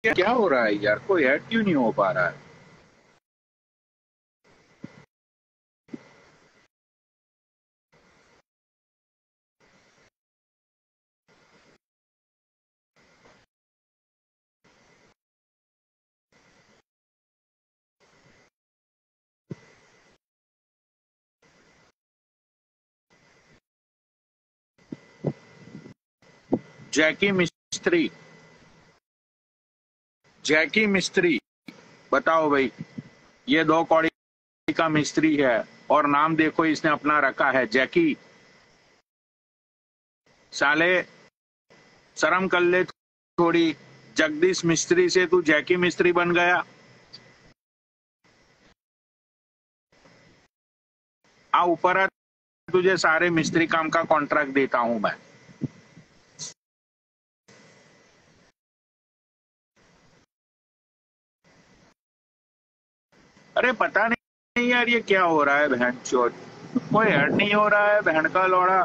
क्या हो रहा है यार, कोई ऐड क्यों नहीं हो पा रहा है? जैकी मिस्त्री, जैकी मिस्त्री, बताओ भाई। ये 2 कौड़ी का मिस्त्री है और नाम देखो इसने अपना रखा है जैकी। साले शर्म कर ले थोड़ी। जगदीश मिस्त्री से तू जैकी मिस्त्री बन गया। आ ऊपर आ, तुझे सारे मिस्त्री काम का कॉन्ट्रैक्ट देता हूं मैं। अरे पता नहीं यार, ये क्या हो रहा है बहन चोद। कोई ऐड नहीं हो रहा है बहन का लौड़ा।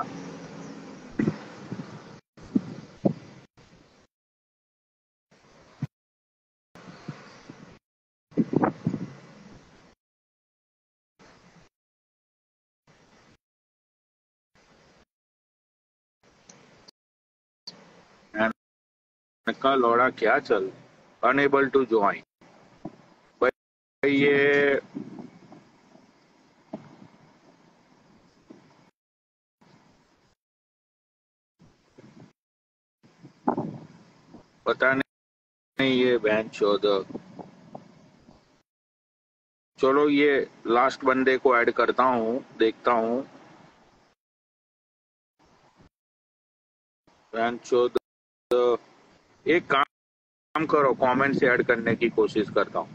बहन का लौड़ा क्या चल। अनेबल टू ज्वाइन भाई ये। पता नहीं ये बहन चौध। चलो ये लास्ट बंदे को ऐड करता हूँ, देखता हूँ। बहन चौध, एक काम करो, कमेंट से ऐड करने की कोशिश करता हूँ।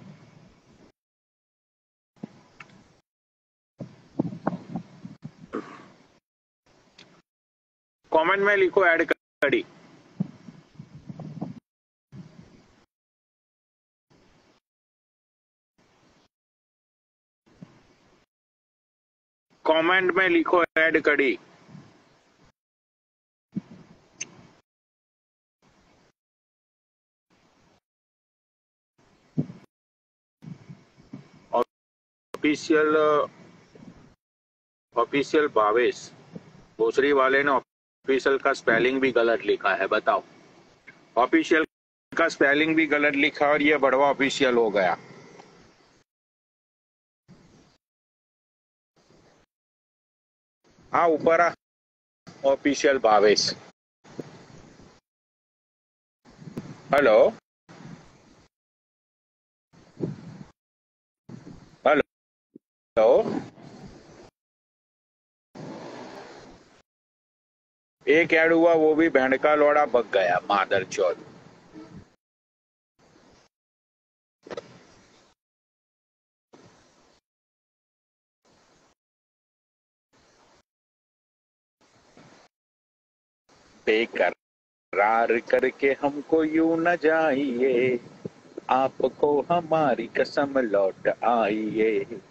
कमेंट में लिखो ऐड करी। कमेंट में लिखो ऐड करी। ऑफिशियल ऑफिशियल भावेश भोसरी वाले ने ऑफिशियल का स्पेलिंग भी गलत लिखा है, बताओ। ऑफिशियल का स्पेलिंग भी गलत लिखा और ये बड़वा ऑफिशियल हो गया। हाँ ऊपर आ, ऑफिशियल भावेश। Hello hello. एक ऐड हुआ वो भी भेड़ का लौड़ा बग गया मादर चौथ। बेकरार करके हमको यूं न जाइए, आपको हमारी कसम लौट आइए।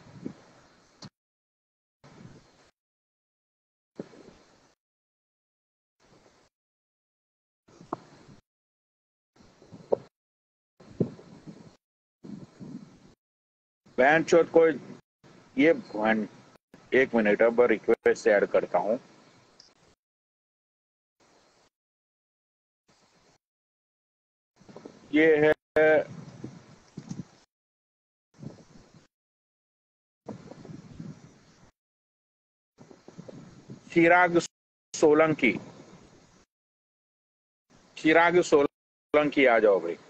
बहन चौथ को ये एक मिनट, अब रिक्वेस्ट से ऐड करता हूँ। ये है चिराग सोलंकी। चिराग सोलंकी आ जाओ भाई।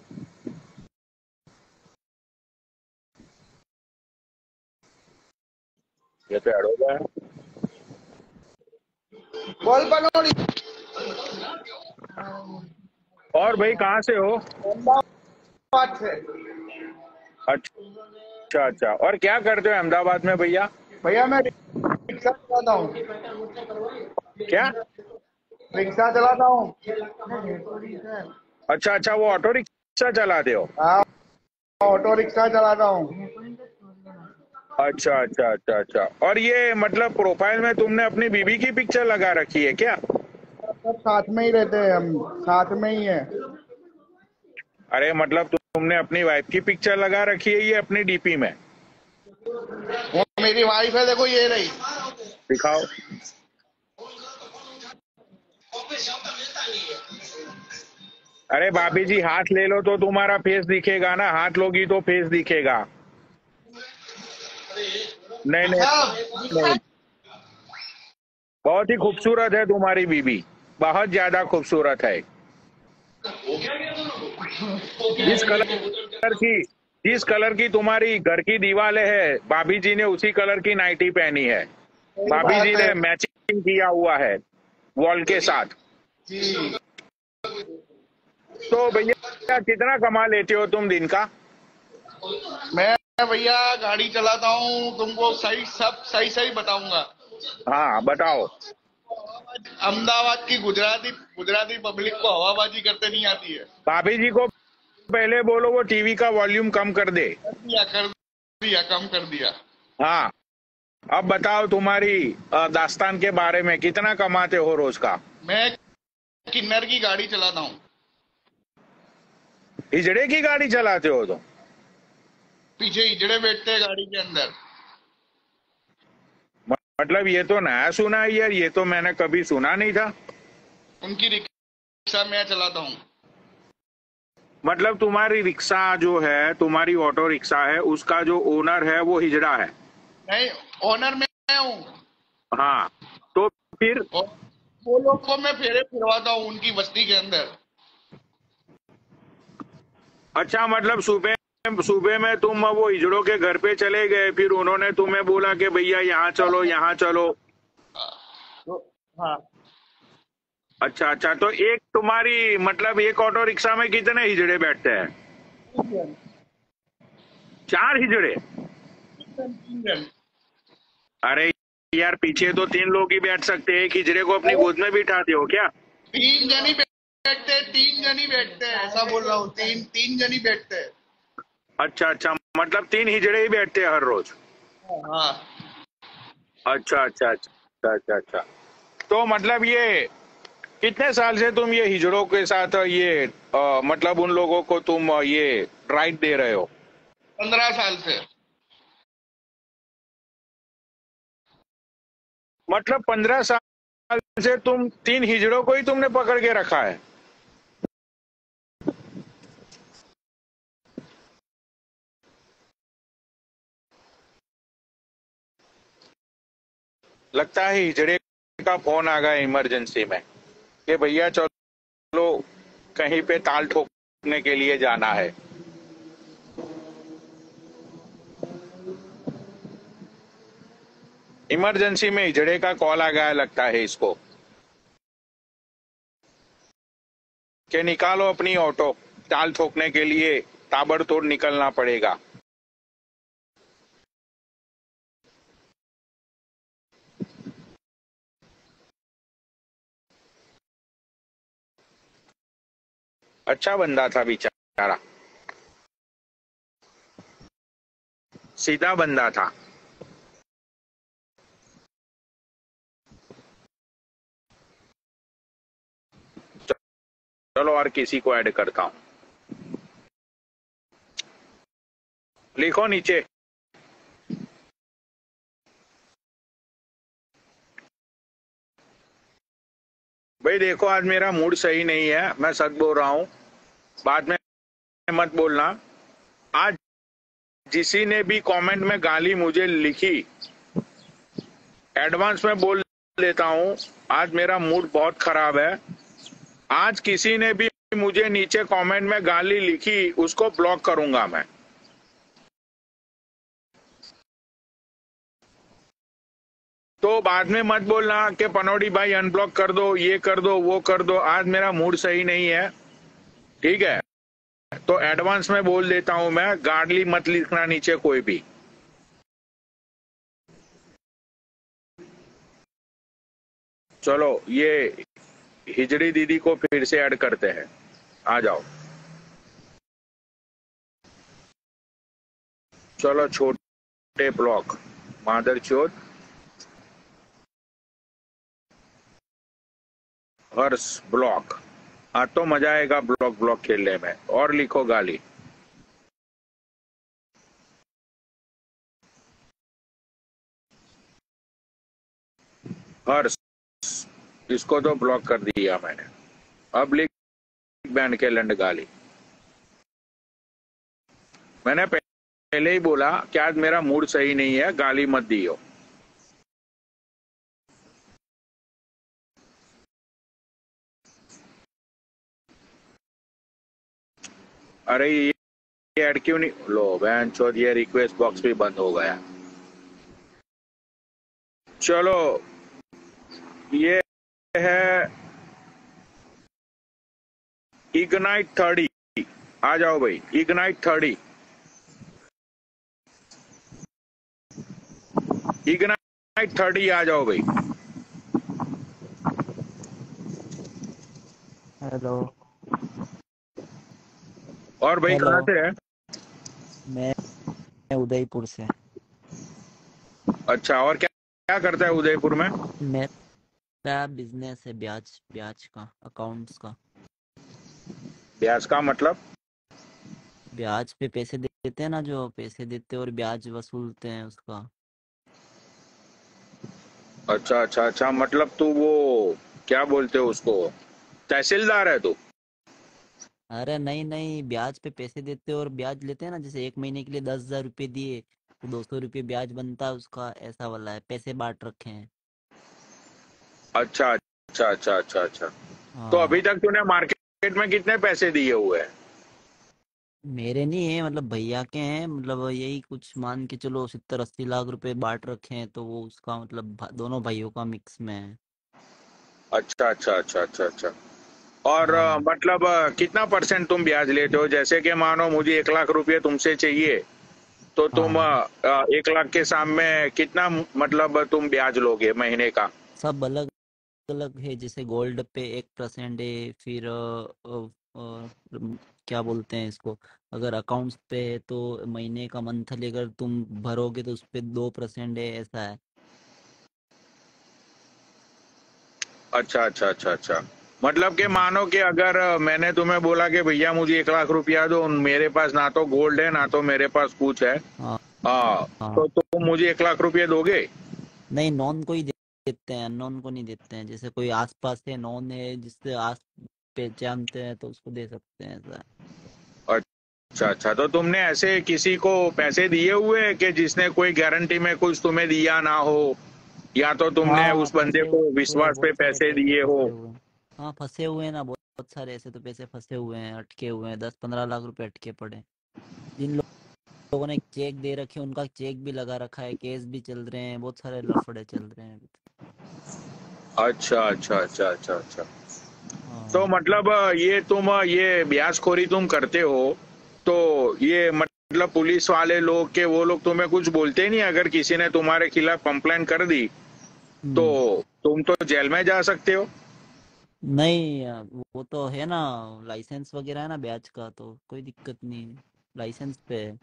ये तो ऐड हो गया। और भाई कहाँ से हो? अच्छा अच्छा, और क्या करते हो अहमदाबाद में भैया? भैया मैं रिक्शा चलाता हूँ। क्या? रिक्शा चलाता हूँ। अच्छा अच्छा, वो ऑटो रिक्शा चलाते हो? हाँ, ऑटो रिक्शा चलाता हूँ। अच्छा अच्छा अच्छा अच्छा। और ये मतलब प्रोफाइल में तुमने अपनी बीवी की पिक्चर लगा रखी है क्या? सब साथ में ही रहते हैं, हम साथ में ही है। अरे मतलब तुमने अपनी वाइफ की पिक्चर लगा रखी है ये अपनी डीपी में? वो मेरी वाइफ है, देखो ये रही। दिखाओ। अरे भाभी जी हाथ ले लो तो तुम्हारा फेस दिखेगा ना, हाथ लोगी तो फेस दिखेगा। नहीं नहीं नहीं, बहुत ही खूबसूरत है तुम्हारी बीबी, बहुत ज्यादा खूबसूरत है। जिस कलर की जिस कलर की तुम्हारी घर की दीवारें है, भाभी जी ने उसी कलर की नाइटी पहनी है। सही भाभी बात जी है ने मैचिंग किया हुआ है वॉल के साथ। जी। तो भैया कितना कमा लेते हो तुम दिन का? मैं भैया गाड़ी चलाता हूँ, तुमको सही सब सही सही बताऊंगा। हाँ बताओ। अहमदाबाद की गुजराती गुजराती पब्लिक को हवाबाजी करते नहीं आती है। भाभी जी को पहले बोलो वो टीवी का वॉल्यूम कम कर दे। कर दिया कम कर दिया। हाँ, अब बताओ तुम्हारी दास्तान के बारे में, कितना कमाते हो रोज का? मैं किन्नर की गाड़ी चलाता हूँ। हिजड़े की गाड़ी चलाते हो तुम? पीछे हिजड़े बैठते हैं गाड़ी के अंदर। मतलब ये तो नया सुना है यार, ये तो मैंने कभी सुना नहीं था। उनकी रिक्शा मैं चलाता हूँ। मतलब तुम्हारी रिक्शा जो है, तुम्हारी ऑटो रिक्शा है, उसका जो ओनर है वो हिजड़ा है? नहीं, ओनर मैं हूँ। हाँ, तो फिर? और वो लोग को मैं फेरे फिरवाता हूँ उनकी बस्ती के अंदर। अच्छा, मतलब सुबह सुबह में तुम वो हिजड़ों के घर पे चले गए, फिर उन्होंने तुम्हें बोला कि भैया यहाँ चलो यहाँ चलो। तो हाँ, अच्छा अच्छा, तो एक तुम्हारी मतलब एक ऑटो रिक्शा में कितने हिजड़े बैठते हैं? 3 जन। 4 हिजड़े? 3 जन। अरे यार, पीछे तो 3 लोग ही बैठ सकते हैं, एक हिजड़े को अपनी अरे गोद में बिठाते हो क्या? 3 जन ही बैठते हैं, 3 जन ही बैठते हैं, ऐसा बोल रहा हूँ। तीन तीन जन ही बैठते हैं। अच्छा अच्छा, मतलब 3 हिजड़े ही बैठते हैं हर रोज? हाँ। अच्छा अच्छा अच्छा अच्छा अच्छा। तो मतलब ये कितने साल से तुम ये हिजड़ों के साथ ये मतलब उन लोगों को तुम ये राइट दे रहे हो? 15 साल से। मतलब 15 साल से तुम 3 हिजड़ों को ही तुमने पकड़ के रखा है? लगता है हिजड़े का फोन आ गया इमरजेंसी में कि भैया चलो कहीं पे ताल ठोकने के लिए जाना है। इमरजेंसी में हिजड़े का कॉल आ गया लगता है इसको कि निकालो अपनी ऑटो, ताल ठोकने के लिए ताबड़तोड़ निकलना पड़ेगा। अच्छा बंदा था बेचारा, सीधा बंदा था। चलो और किसी को ऐड करता हूँ, लिखो नीचे। भाई देखो, आज मेरा मूड सही नहीं है, मैं सच बोल रहा हूँ, बाद में मत बोलना। आज किसी ने भी कमेंट में गाली मुझे लिखी, एडवांस में बोल देता हूँ, आज मेरा मूड बहुत खराब है। आज किसी ने भी मुझे नीचे कमेंट में गाली लिखी, उसको ब्लॉक करूंगा मैं। तो बाद में मत बोलना कि पनौड़ी भाई अनब्लॉक कर दो, ये कर दो, वो कर दो। आज मेरा मूड सही नहीं है, ठीक है? तो एडवांस में बोल देता हूं मैं, गाली मत लिखना नीचे कोई भी। चलो ये हिजड़ी दीदी को फिर से ऐड करते हैं, आ जाओ। चलो छोटे ब्लॉक, मादर चोद, हर्ष ब्लॉक। हाँ तो मजा आएगा ब्लॉक ब्लॉक खेलने में। और लिखो गाली। हर्ष, इसको तो ब्लॉक कर दिया मैंने। अब लिख बैंड के लंड गाली। मैंने पहले ही बोला कि आज मेरा मूड सही नहीं है, गाली मत दियो। अरे ये ऐड क्यों नहीं, लो बहन चौथ, ये रिक्वेस्ट बॉक्स भी बंद हो गया। चलो ये है इग्नाइट 30। आ जाओ भाई, इग्नाइट 30, इग्नाइट 30 आ जाओ भाई। हेलो। और भाई हेलो। कहाँ से है? मैं उदयपुर से। अच्छा, और क्या क्या करता है उदयपुर में? मेरा बिजनेस है ब्याज ब्याज का, अकाउंट्स का। ब्याज का मतलब? ब्याज पे पैसे देते हैं ना, जो पैसे देते हैं और ब्याज वसूलते हैं उसका। अच्छा अच्छा अच्छा, मतलब तू वो क्या बोलते हो उसको, तहसीलदार है तू? अरे नहीं नहीं, ब्याज पे पैसे देते हैं और ब्याज लेते हैं ना। जैसे 1 महीने के लिए 10,000 रुपये दिए तो 200 रुपये ब्याज बनता है उसका, ऐसा वाला है। पैसे बांट रखे हैं। अच्छा अच्छा अच्छा अच्छा अच्छा। तो अभी हाँ। तक तूने मार्केट में कितने पैसे दिए हुए हैं? मेरे नहीं है, मतलब भैया के हैं। मतलब यही कुछ मान के चलो 70-80 लाख रुपए बांट रखे हैं, तो वो उसका मतलब दोनों भाइयों का मिक्स में है। अच्छा अच्छा अच्छा अच्छा अच्छा। और हाँ मतलब कितना परसेंट तुम ब्याज लेते हो? जैसे कि मानो मुझे 1 लाख रुपए तुमसे चाहिए, तो तुम हाँ। 1 लाख के सामने कितना मतलब तुम ब्याज लोगे महीने का? सब अलग अलग है। जैसे गोल्ड पे 1% है, फिर क्या बोलते हैं इसको, अगर अकाउंट्स पे है तो महीने का मंथली अगर तुम भरोगे तो उस पे 2% है, ऐसा है। अच्छा अच्छा अच्छा अच्छा। मतलब कि मानो कि अगर मैंने तुम्हें बोला कि भैया मुझे 1 लाख रुपया दो, मेरे पास ना तो गोल्ड है ना तो मेरे पास कुछ है, हाँ हाँ। तो तुम मुझे 1 लाख रुपये दोगे? नहीं, नॉन को ही देते हैं, अननोन को नहीं देते हैं। जैसे कोई आसपास है, नॉन है, जिससे आस पहचानते हैं, तो उसको दे सकते हैं, ऐसा है। अच्छा अच्छा, तो तुमने ऐसे किसी को पैसे दिए हुए हैं कि जिसने कोई गारंटी में कुछ तुम्हें दिया ना हो, या तो तुमने हाँ, उस बंदे फंसे को हुए विश्वास पे बहुत सारे पैसे पैसे दिए हो? फंसे हुए हैं। हाँ, फंसे हुए हैं ना, बहुत बहुत सारे ऐसे तो पैसे फंसे हुए हैं, अटके हुए हैं। 10-15 लाख रुपए अटके पड़े हैं। जिन लोगों ने चेक दे रखे हैं उनका चेक भी लगा रखा है, केस भी चल रहे हैं, बहुत सारे लफड़े चल रहे हैं अभी तो। अच्छा अच्छा अच्छा अच्छा अच्छा। तो हाँ मतलब ये तुम ये ब्याजखोरी तुम करते हो, तो ये मतलब पुलिस वाले लोग के वो लोग तुम्हें कुछ बोलते नहीं? अगर किसी ने तुम्हारे खिलाफ कंप्लेंट कर दी तो हम्म। तुम तो जेल में जा सकते हो। नहीं, वो तो है ना, लाइसेंस वगैरह है ना ब्याज का, तो कोई दिक्कत नहीं। लाइसेंस पे है,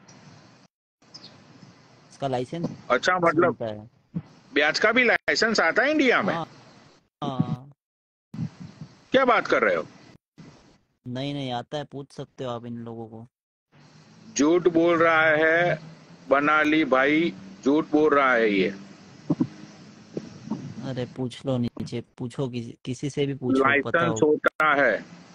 इसका लाइसेंस अच्छा, मतलब बनता है। ब्याज का भी लाइसेंस आता है इंडिया में? हाँ हाँ। क्या बात कर रहे हो? नहीं नहीं आता है, पूछ सकते हो आप इन लोगों को। झूठ बोल रहा है बनाली भाई, झूठ बोल रहा है ये। अरे पूछ लो, नीचे पूछो, किसी किसी से भी पूछो, पता लाइसेंस होता है।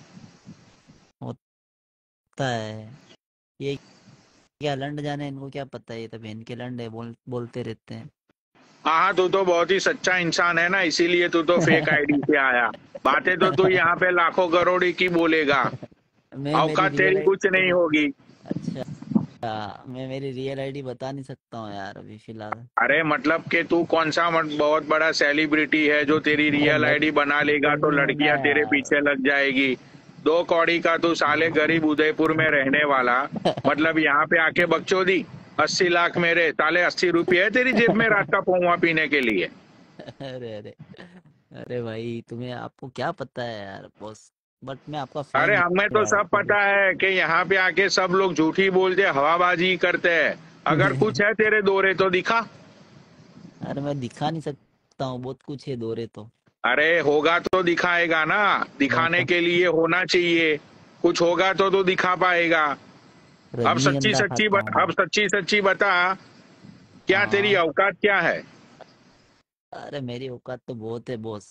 होता है। ये क्या लंड जाने, इनको क्या पता है, ये तो बहन के लंड है, बोलते रहते हैं। हाँ हाँ, तू तो बहुत ही सच्चा इंसान है ना, इसीलिए तू तो फेक आईडी से आया। बातें तो तू यहाँ पे लाखों करोड़ की बोलेगा, मैं मेरी औकात रियल तेरी कुछ नहीं आईडी। होगी। अच्छा, मैं मेरी रियल आईडी बता नहीं सकता हूँ यार अभी फिलहाल। अरे मतलब कि तू कौन सा बहुत बड़ा सेलिब्रिटी है जो तेरी अरे रियल आईडी बना लेगा तो नहीं हूँ ना लड़कियां तेरे यार। पीछे लग जाएगी? दो कौड़ी का तू साले गरीब उदयपुर में रहने वाला, मतलब यहाँ पे आके बकचोदी। 80 लाख मेरे साले, 80 रुपये है तेरी जेब में रात का पौवा पीने के लिए? अरे अरे अरे भाई, तुम्हें आपको क्या पता है यार बॉस। बट मैं आपका अरे फैन हूँ हमें तो यार, सब फिर भी। पता है कि यहाँ पे आके सब लोग झूठी बोलते, हवाबाजी करते हैं। अगर कुछ है तेरे दोरे तो दिखा। अरे मैं दिखा नहीं सकता हूँ, बहुत कुछ है दोरे तो। अरे होगा तो दिखाएगा ना, दिखाने बता के लिए होना चाहिए, कुछ होगा तो दिखा पाएगा। रजनीगंधा खाता हूँ। अब सच्ची सच्ची बता, क्या तेरी हाँ। औकात क्या है? अरे मेरी औकात तो बहुत है बॉस।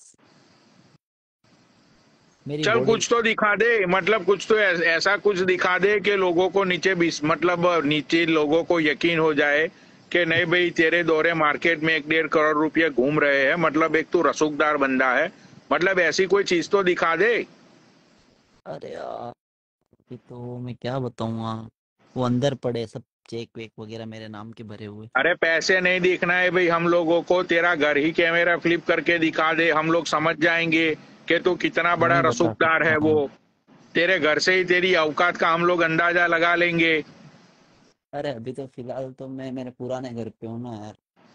मेरी चल बॉडी। कुछ तो दिखा दे, मतलब कुछ तो ऐसा कुछ दिखा दे कि लोगों को नीचे भी, मतलब नीचे लोगों को यकीन हो जाए कि नहीं भाई तेरे दौरे मार्केट में 1-1.5 करोड़ रुपए घूम रहे हैं, मतलब एक तो रसूखदार बंदा है, मतलब ऐसी कोई चीज तो दिखा दे। अरे यार अभी तो मैं क्या बताऊंगा। वो अंदर पड़े सब चेक वेक वगैरह मेरे नाम के भरे हुए। अरे पैसे नहीं दिखना है भाई हम लोगों को, तेरा घर ही कैमरा फ्लिप करके दिखा दे, हम लोग समझ जाएंगे कि तू कितना बड़ा नहीं बता रसूखदार है सकता वो। हूँ। तेरे घर से ही तेरी औकात का हम लोग अंदाजा लगा लेंगे। अरे अभी तो फिलहाल तो मैं मेरे पुराने घर पे हूँ ना यार।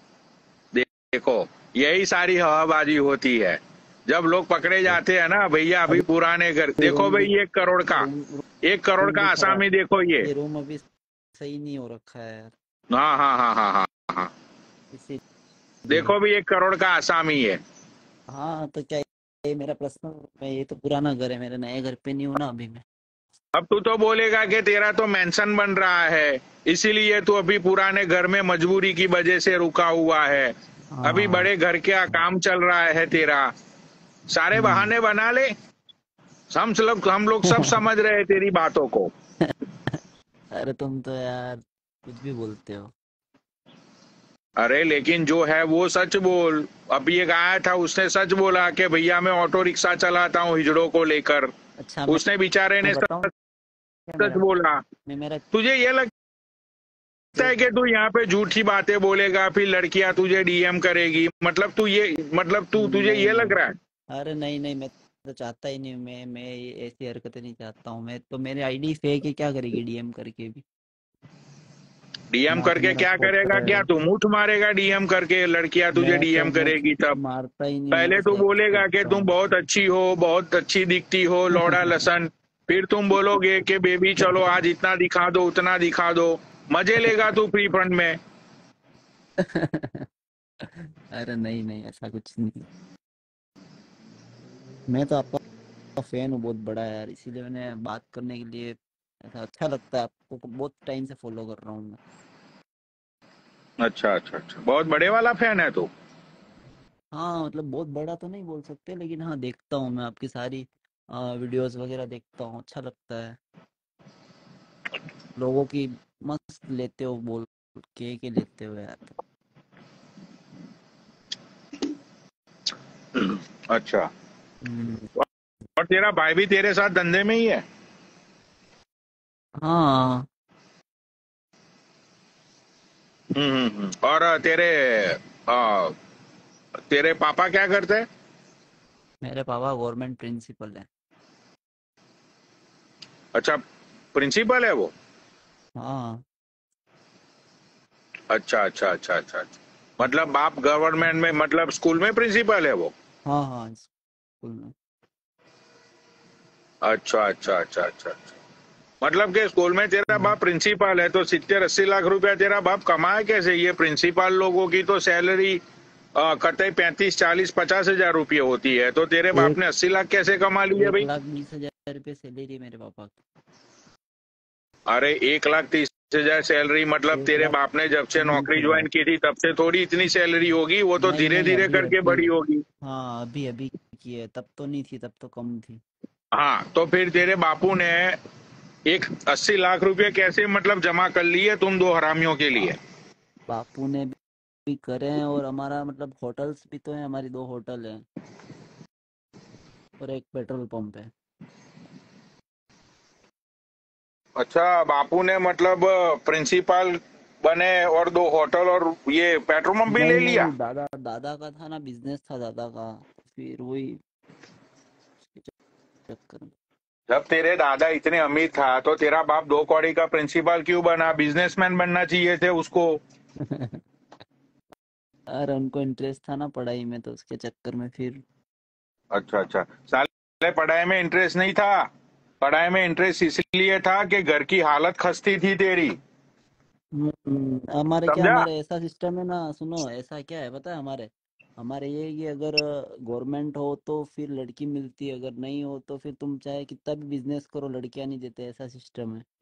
देखो, यही सारी हवाबाजी होती है जब लोग पकड़े तो जाते हैं ना भैया। अभी अभी पुराने घर देखो रूम भी भाई, 1 करोड़ का, रूम 1 करोड़ रूम का भी खराब। आसामी देखो ये। ये रूम अभी सही नहीं हो रखा है यार। हाँ हाँ हाँ हाँ हाँ हाँ, इसीलिए। देखो भी 1 करोड़ का आसामी है। हाँ तो क्या ये मेरा पर्सनल मैं ये तो पुराना घर है मेरे नए घर पे नहीं हूँ ना अभी मैं। अब तू तो बोलेगा कि तेरा तो मेंशन बन रहा है, इसीलिए तू अभी पुराने घर में मजबूरी की वजह से रुका हुआ है। अभी हाँ। बड़े घर का काम चल रहा है तेरा, सारे हम्म। बहाने बना ले। हम लोग सब समझ रहे हैं तेरी बातों को। अरे तुम तो यार कुछ भी बोलते हो। अरे लेकिन जो है वो सच बोल। अभी एक आया था, उसने सच बोला कि भैया मैं ऑटो रिक्शा चलाता हूँ हिजड़ों को लेकर। अच्छा उसने बेचारे मैं ने बताऊँ सच क्या सच मेरा बोला। मैं मेरा तुझे ये लगता जो है कि तू यहाँ पे झूठी बातें बोलेगा फिर लड़कियां तुझे डीएम करेगी, मतलब तुझे नहीं ये लग नहीं। रहा है? अरे नहीं नहीं मैं तो चाहता ही नहीं मैं ये ऐसी हरकतें नहीं चाहता हूँ मैं तो मेरी आईडी फेक है क्या करेगी डीएम करके भी। डीएम ना तो करके मेरा क्या फोटो करेगा? क्या है। तू मुंह मारेगा डीएम करके? लड़कियां तुझे मैं तो डीएम मुंह करेगी तब? मारता ही नहीं हूँ मैं पहले तो तू सेफ बोलेगा कि करता तुम हूँ। बहुत अच्छी हो, बहुत अच्छी दिखती हो, लौड़ा लसन। फिर तुम बोलोगे कि बेबी चलो आज इतना दिखा दो उतना दिखा दो। मजे लेगा तू फ्री फंड में। अरे नहीं नहीं ऐसा कुछ नहीं। मैं तो आपका फैन हूँ बहुत बड़ा यार इसीलिए मैंने बात करने के लिए ऐसा अच्छा लगता है आपको बहुत टाइम से फॉलो कर रहा हूँ मैं। अच्छा अच्छा अच्छा, बहुत बड़े वाला फैन है तू। हाँ मतलब बहुत बड़ा तो नहीं बोल सकते लेकिन हाँ देखता हूँ मैं आपकी सारी वीडियोस वगैरह देखता हूँ अच्छा लगता है। लोगों की मस्त लेते हो बोल के लेते हो यार। अच्छा, हम्म। और तेरा भाई भी तेरे साथ धंधे में ही है? हाँ और अ, तेरे पापा क्या करते हैं? मेरे पापा गवर्नमेंट प्रिंसिपल है। अच्छा, प्रिंसिपल है वो? हाँ अच्छा अच्छा अच्छा अच्छा अच्छा, मतलब बाप गवर्नमेंट में, मतलब स्कूल में प्रिंसिपल है वो? हाँ हाँ स्कूल में। अच्छा अच्छा अच्छा अच्छा अच्छा, मतलब कि स्कूल में तेरा हम्म। बाप प्रिंसिपल है, तो 70-80 लाख रुपया तेरा बाप कमाए कैसे? ये प्रिंसिपल लोगों की तो सैलरी कतई 35-40-50 हजार रुपये होती है, तो तेरे बाप एक ने 80 लाख कैसे कमा लिए एक भाई? लाख 20 हजार रुपये सैलरी है मेरे पापा की। अरे 1,30,000 सैलरी, मतलब एक तेरे लाख बाप ने जब से बीस नौकरी ज्वाइन हजार की थी तब से थोड़ी इतनी सैलरी होगी, वो तो नहीं धीरे नहीं धीरे अभी करके अभी बड़ी होगी। हाँ अभी अभी की है तब तो नहीं थी तब तो कम थी। हाँ तो फिर तेरे बापू ने एक 80 लाख रुपए कैसे मतलब जमा कर लिए तुम दो हरामियों के लिए? बापू ने भी करे हैं और हमारा मतलब होटल्स भी तो है हमारी 2 होटल है और एक पेट्रोल पंप है। अच्छा, बापू ने मतलब प्रिंसिपल बने और 2 होटल और ये पेट्रोल पंप भी ले नहीं लिया? नहीं दादा दादा का था ना बिजनेस था दादा का तो फिर वही उसके चक्कर में। जब तेरे दादा इतने अमीर था तो तेरा बाप 2 कौड़ी का प्रिंसिपल क्यों बना? बिजनेसमैन बनना चाहिए थे उसको। अरे उनको इंटरेस्ट था ना पढ़ाई में तो उसके चक्कर में फिर। अच्छा अच्छा, साले पढ़ाई में इंटरेस्ट नहीं था, पढ़ाई में इंटरेस्ट इसलिए था कि घर की हालत खस्ती थी तेरी। हमारे क्या समझा? हमारे ऐसा सिस्टम है ना सुनो ऐसा क्या है पता है हमारे। हमारे ये है कि अगर गवर्नमेंट हो तो फिर लड़की मिलती है, अगर नहीं हो तो फिर तुम चाहे कितना भी बिजनेस करो लड़कियां नहीं देते, ऐसा सिस्टम है।